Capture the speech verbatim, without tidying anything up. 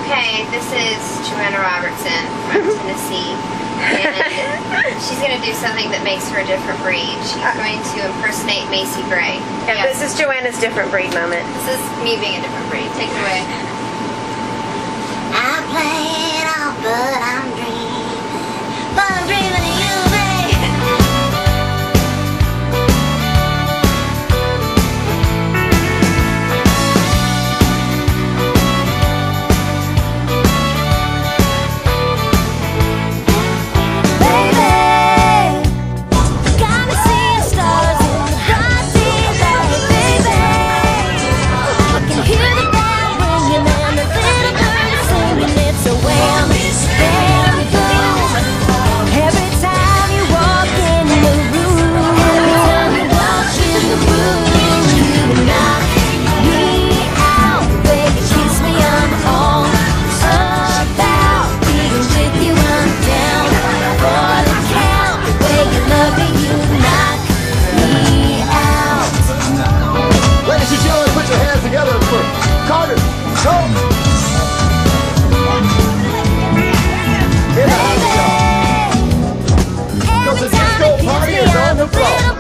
Okay, this is Joanna Robertson from Tennessee, and she's going to do something that makes her a different breed. She's uh, going to impersonate Macy Gray. Yeah, yes. This is Joanna's different breed moment. This is me being a different breed. Take it away. I'm playing off, but I'm dreaming. But I'm dreaming of you, babe. Chord, go! Baby, cause the disco party is on the floor.